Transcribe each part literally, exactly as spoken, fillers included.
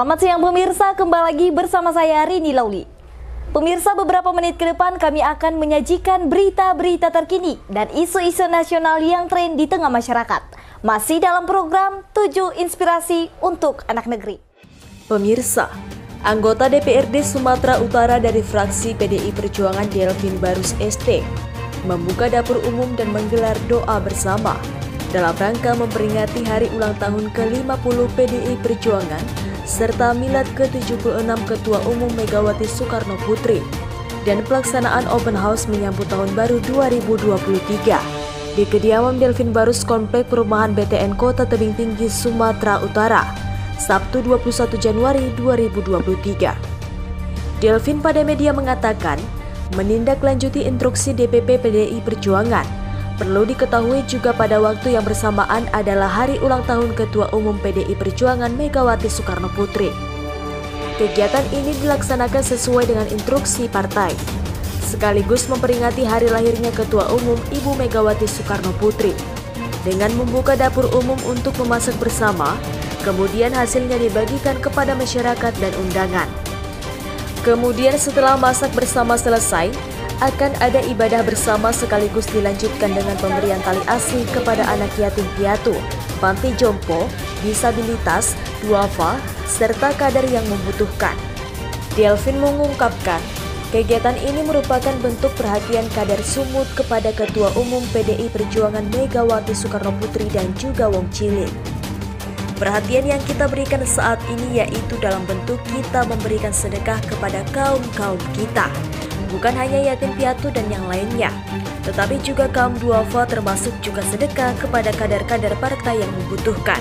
Selamat siang pemirsa, kembali lagi bersama saya Rini Lauli. Pemirsa, beberapa menit ke depan kami akan menyajikan berita-berita terkini dan isu-isu nasional yang tren di tengah masyarakat. Masih dalam program tujuh Inspirasi untuk Anak Negeri. Pemirsa, anggota D P R D Sumatera Utara dari fraksi P D I Perjuangan Delvin Barus S T membuka dapur umum dan menggelar doa bersama dalam rangka memperingati hari ulang tahun ke lima puluh P D I Perjuangan serta milad ke tujuh puluh enam Ketua Umum Megawati Soekarno Putri dan pelaksanaan open house menyambut tahun baru dua ribu dua puluh tiga di kediaman Delvin Barus Komplek Perumahan B T N Kota Tebing Tinggi, Sumatera Utara, Sabtu dua puluh satu Januari dua ribu dua puluh tiga. Delvin pada media mengatakan menindaklanjuti instruksi D P P P D I Perjuangan. Perlu diketahui juga pada waktu yang bersamaan adalah hari ulang tahun Ketua Umum P D I Perjuangan Megawati Soekarno Putri. Kegiatan ini dilaksanakan sesuai dengan instruksi partai, sekaligus memperingati hari lahirnya Ketua Umum Ibu Megawati Soekarno Putri. Dengan membuka dapur umum untuk memasak bersama, kemudian hasilnya dibagikan kepada masyarakat dan undangan. Kemudian setelah masak bersama selesai, akan ada ibadah bersama sekaligus dilanjutkan dengan pemberian tali asih kepada anak yatim piatu, panti jompo, disabilitas, duafa, serta kader yang membutuhkan. Delvin mengungkapkan, kegiatan ini merupakan bentuk perhatian kader Sumut kepada Ketua Umum P D I Perjuangan Megawati Soekarno Putri dan juga Wong Cilik. Perhatian yang kita berikan saat ini yaitu dalam bentuk kita memberikan sedekah kepada kaum-kaum kita. Bukan hanya yatim piatu dan yang lainnya, tetapi juga kaum duafa termasuk juga sedekah kepada kader-kader partai yang membutuhkan.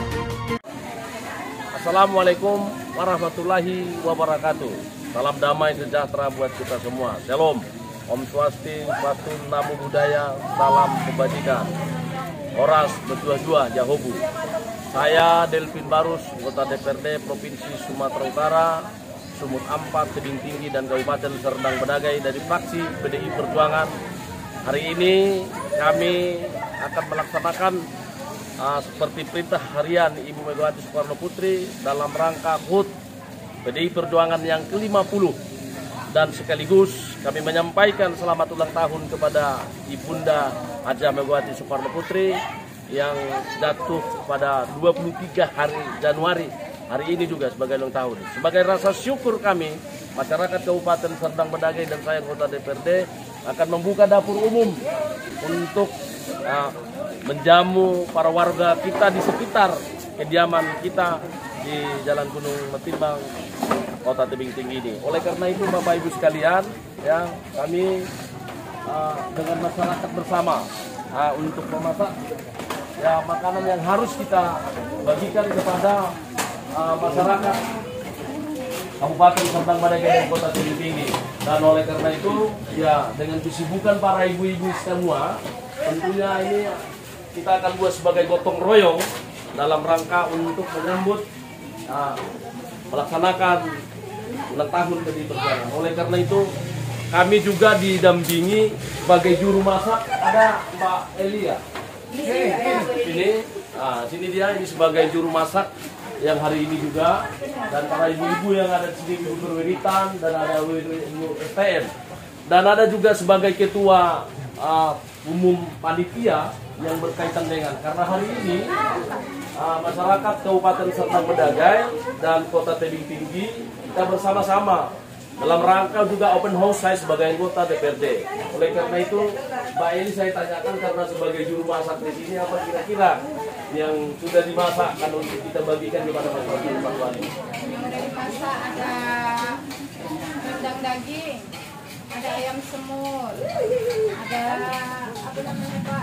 Assalamualaikum warahmatullahi wabarakatuh. Salam damai sejahtera buat kita semua. Shalom, Om Swastiastu, Namo Buddhaya, salam kebajikan. Oras berdua-dua Jahobu. Saya Delvin Barus, anggota D P R D Provinsi Sumatera Utara, Sumut Ampat, Tebing Tinggi, dan Kabupaten Serdang Bedagai dari fraksi P D I Perjuangan. Hari ini kami akan melaksanakan uh, seperti perintah harian Ibu Megawati Soekarno Putri dalam rangka H U T P D I Perjuangan yang ke lima puluh. Dan sekaligus kami menyampaikan selamat ulang tahun kepada Ibunda Haja Megawati Soekarno Putri yang jatuh pada dua puluh tiga hari Januari. Hari ini juga sebagai ulang tahun. Sebagai rasa syukur kami, masyarakat Kabupaten Serdang Bedagai dan saya anggota D P R D akan membuka dapur umum untuk uh, menjamu para warga kita di sekitar kediaman kita di Jalan Gunung Metimbang, Kota Tebing Tinggi ini. Oleh karena itu, Bapak Ibu sekalian, ya kami uh, dengan masyarakat bersama uh, untuk memasak ya makanan yang harus kita bagikan kepada Uh, masyarakat Kabupaten Serdang Bedagai dan Kota Tebing Tinggi. Dan oleh karena itu, ya dengan kesibukan para ibu-ibu semua, tentunya ini kita akan buat sebagai gotong royong dalam rangka untuk menyambut uh, melaksanakan ulang tahun P D I Perjuangan. Oleh karena itu, kami juga didampingi sebagai juru masak ada Mbak Elia. Ini, nah, sini dia ini sebagai juru masak yang hari ini juga, dan para ibu-ibu yang ada di sini, Ibu Berwiritan, dan ada Ibu S T M, dan ada juga sebagai ketua uh, umum panitia yang berkaitan dengan, karena hari ini uh, masyarakat Kabupaten Serdang Bedagai dan Kota Tebing Tinggi kita bersama-sama dalam rangka juga open house saya sebagai anggota D P R D. Oleh karena itu, Mbak Eli saya tanyakan karena sebagai juru masak di sini apa kira-kira yang sudah dimasak kan untuk kita bagikan kepada masyarakat Pak Wali. Yang udah dimasak ada rendang daging, ada ayam semur, ada apa namanya Pak,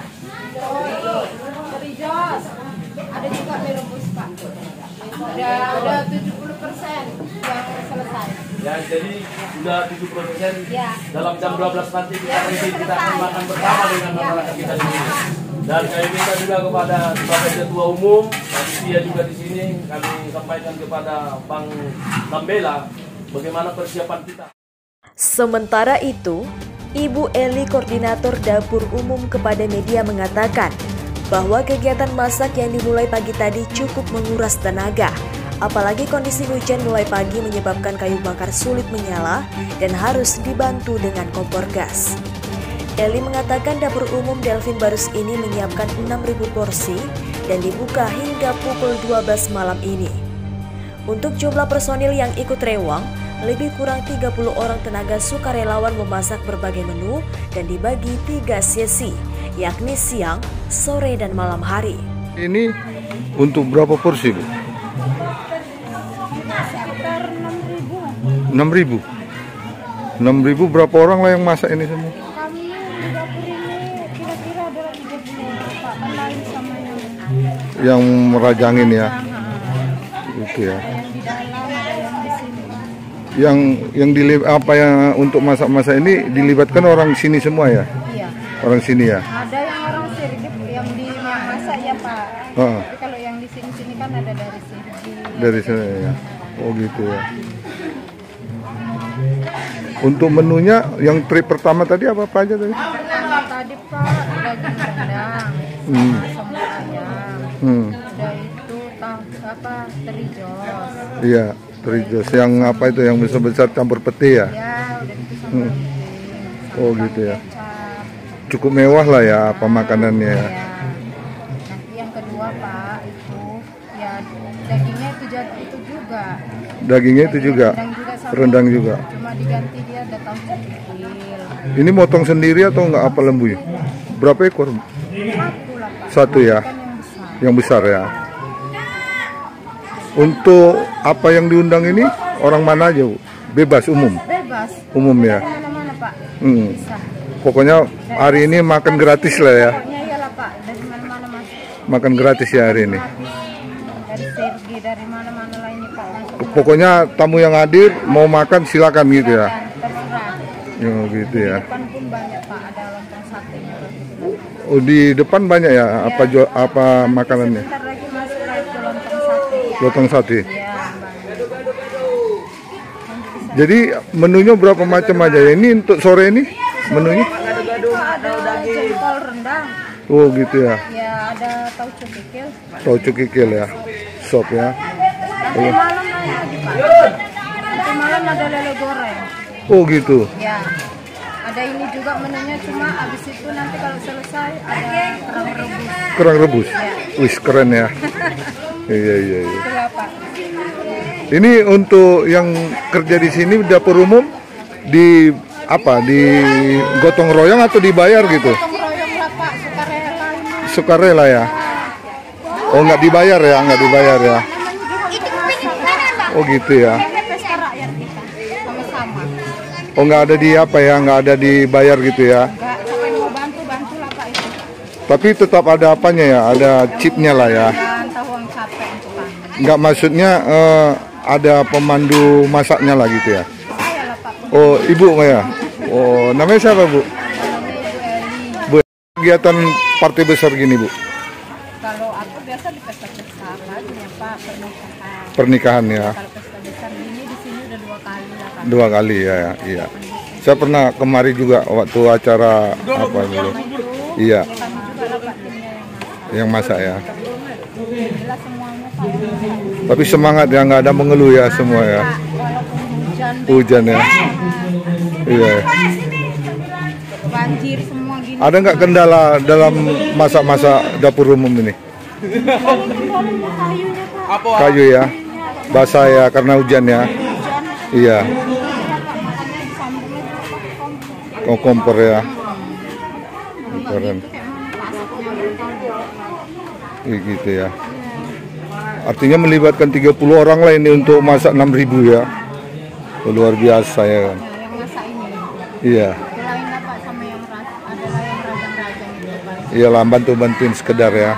teri jos, ada juga mie rebus Pak. Ada udah tujuh puluh persen yang selesai. Ya, jadi sudah tujuh puluh persen ya. Dalam jam dua belas nanti kita ya, ready, kita akan makan bersama dengan masyarakat kita di sini. Dan kami minta juga kepada sebagai ketua umum, dia juga di sini kami sampaikan kepada Bang Tambela bagaimana persiapan kita. Sementara itu, Ibu Eli, koordinator dapur umum kepada media mengatakan bahwa kegiatan masak yang dimulai pagi tadi cukup menguras tenaga. Apalagi kondisi hujan mulai pagi menyebabkan kayu bakar sulit menyala dan harus dibantu dengan kompor gas. Eli mengatakan dapur umum Delvin Barus ini menyiapkan enam ribu porsi dan dibuka hingga pukul dua belas malam ini. Untuk jumlah personil yang ikut rewang, lebih kurang tiga puluh orang tenaga sukarelawan memasak berbagai menu dan dibagi tiga sesi, yakni siang, sore, dan malam hari. Ini untuk berapa porsi, Bu? enam ribu. enam ribu berapa orang lah yang masak ini semua? Kami di dapur ini kira-kira ada tiga puluh Pak, lain sama yang Yang merajangin ya. Itu ya. yang di dalam, ada yang di sini. Yang yang dilib apa yang untuk masak-masak ini dilibatkan orang sini semua ya? Iya. Orang sini ya. Ada yang orang Sirgip yang di yang masak ya Pak. Oh, Tapi kalau yang di sini-sini kan ada dari Sirgip. dari sana ya. Oh gitu ya. Untuk menunya yang trip pertama tadi apa apa aja tadi? Pertama tadi Pak daging rendang, Hmm. sambal ayam. Hmm. Udah itu tang apa terios. Iya, terios yang apa itu yang besar-besar campur peti ya? Ya udah itu sambal Hmm. hmm. Oh gitu ya. Cukup mewah lah ya apa makanannya ya. Ya. Nanti yang kedua Pak itu ya dagingnya itu jadi itu juga. Dagingnya itu juga, Rendang juga sama. rendang juga. Cuma diganti dia ada tahu kecil. Ini motong sendiri atau enggak apa lembu ya? Berapa ekor? Satu lah Pak. Satu ya, Kan yang besar. yang besar ya. Untuk apa yang diundang ini orang mana aja, Bu? Bebas umum, Bebas. umum ya. Mana-mana Pak. Hmm. Bisa. Pokoknya hari ini makan gratis lah ya, Pokoknya iyalah Pak dari mana-mana Mas. makan gratis ya hari ini. Dari Sergi dari mana-mana lainnya Pak. Langsung Pokoknya tamu yang hadir mau makan silakan gitu ya. makan, terserah. Ya gitu ya. Depan pun banyak Pak ada lontong satenya. Oh di depan banyak ya apa jual apa makanannya? Bentar lagi masuk lagi ke lontong sate. Lontong sate. Ya, banyak. Jadi menunya berapa macam aja ya? Ini untuk sore ini menunya? Itu ada jengkol rendang. Oh gitu ya. Ya ada tauco kikil. Tauco kikil ya. Sop ya. Nanti malam naik lagi Pak. Nanti malam ada lele goreng. Oh gitu. Ya. Ada ini juga menunya cuma abis itu nanti kalau selesai ada kerang rebus. Kerang rebus. Wih keren ya. Iya iya iya. Itulah Pak. Ini untuk yang kerja di sini dapur umum di apa? Di gotong royong atau dibayar gitu? Gotong royong lah Pak, sukarela ini. Sukarela ya. Oh nggak dibayar ya, nggak dibayar ya. Namanya juga untuk masak. Oh gitu ya. Pesta rakyat kita sama-sama. Oh nggak ada di apa ya, nggak ada dibayar gitu ya. Enggak, siapa yang mau bantu bantu lah Pak itu. Tapi tetap ada apanya ya, ada chipnya lah ya. Dan tahu yang capek untuk kami. Nggak maksudnya eh, ada pemandu masaknya lah gitu ya. Saya lah Pak. Oh ibu ya. Oh namanya siapa Bu? Namanya Ibu Eli. Bu kegiatan partai besar gini Bu. Kalau aku biasa di pesta besar lagi ya Pak, pernikahan. Pernikahan ya. Kalau pesta besar ini di sini udah dua kali lah Pak. Dua kali ya, ya iya. Saya pernah kemari juga waktu acara apa dulu. Iya, Kami juga lah Pak timnya yang masak. yang masak ya. Jelas semuanya Pak. Tapi semangat ya, nggak ada mengeluh ya semua ya. Walaupun hujan, Hujan ya. Iya. banjir semua gini. Ada nggak kendala dalam masak-masak dapur umum ini? Kendalanya kayunya Pak. Kayu ya, basah ya karena hujan ya. Iya. Makanya disambungnya juga pakai kompor. Oh kompor ya. Keren. Iya, gitu ya. Artinya melibatkan tiga puluh orang lah ini untuk masak enam ribu ya. Luar biasa ya kan. Nah, yang masak ini. Iya. Itu lain lah Pak sama yang ras adalah yang rajang-rajang itu Pak. Iyalah bantu-bantuin sekedar ya.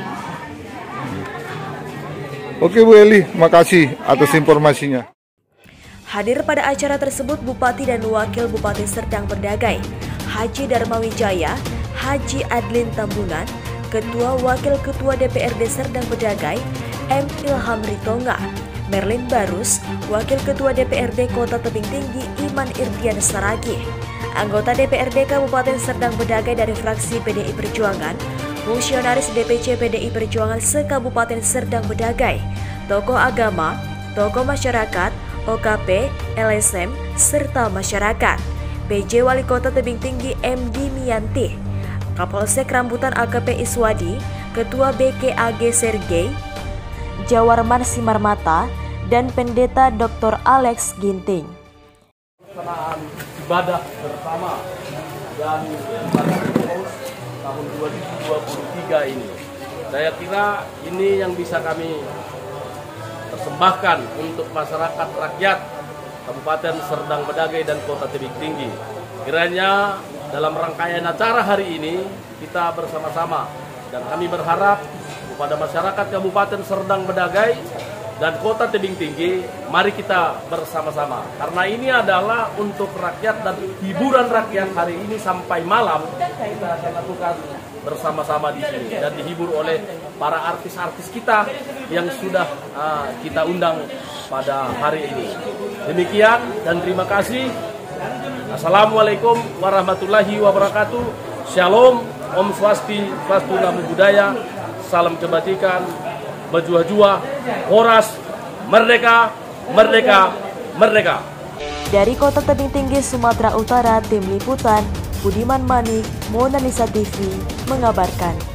Oke Bu Eli, makasih atas informasinya. Hadir pada acara tersebut Bupati dan Wakil Bupati Serdang Bedagai, Haji Darmawijaya, Haji Adlin Tambunan, Ketua Wakil Ketua D P R D Serdang Bedagai, M. Ilham Ritonga, Merlin Barus, Wakil Ketua D P R D Kota Tebing Tinggi Iman Irtian Saragih, anggota D P R D Kabupaten Serdang Bedagai dari fraksi P D I Perjuangan, fungsionaris D P C P D I Perjuangan se-Kabupaten Serdang Bedagai, tokoh agama, tokoh masyarakat, O K P, L S M, serta masyarakat. P J Wali Kota Tebing Tinggi M D Miyanti, Kapolsek Rambutan A K P Iswadi, Ketua B K A G Sergei, Jawarman Simarmata, dan Pendeta Doktor Alex Ginting. Pelaksanaan ibadah bersama dan ibadah tahun dua ribu dua puluh tiga ini. Saya kira ini yang bisa kami persembahkan untuk masyarakat rakyat Kabupaten Serdang Bedagai dan Kota Tebing Tinggi. Kiranya dalam rangkaian acara hari ini kita bersama-sama, dan kami berharap kepada masyarakat Kabupaten Serdang Bedagai dan Kota Tebing Tinggi, mari kita bersama-sama. Karena ini adalah untuk rakyat dan hiburan rakyat hari ini sampai malam kita akan lakukan bersama-sama di sini dan dihibur oleh para artis-artis kita yang sudah uh, kita undang pada hari ini. Demikian dan terima kasih. Assalamualaikum warahmatullahi wabarakatuh. Shalom, Om Swasti, Swastu Namo Buddhaya, salam kebajikan, berjuah-juah, horas, merdeka, merdeka, merdeka. Dari Kota Tebing Tinggi, Sumatera Utara, Tim Liputan, Budiman Manik, Monalisa T V mengabarkan.